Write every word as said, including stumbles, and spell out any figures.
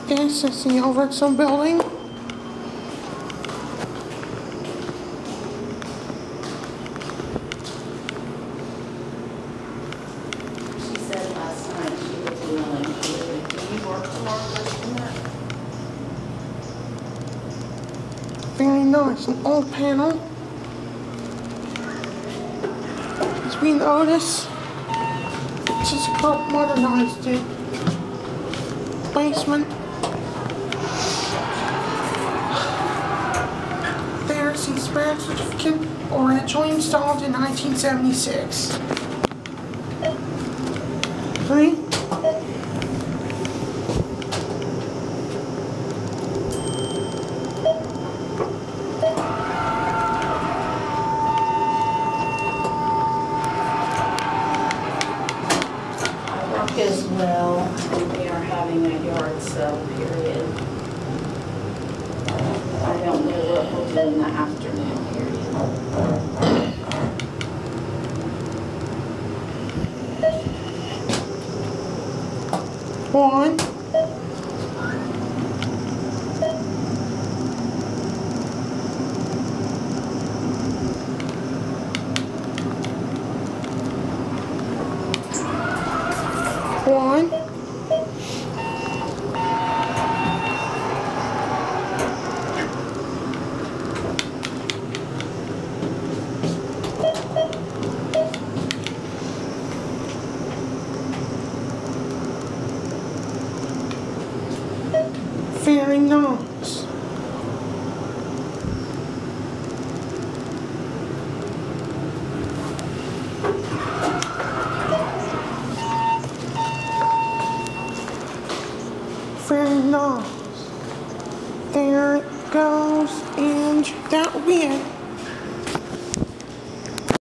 This is the Albertson building. She said last night she would be willing to do it. Do you work tomorrow than that? Very nice, an old panel. As we notice, just got modernized it. Basement. There's the Spanish certificate, originally installed in nineteen seventy-six. Three. As well, and we are having a yard sale period. I don't know what we'll do in the afternoon period. One. One. Very nice. Very nice. There it goes, and that will be it.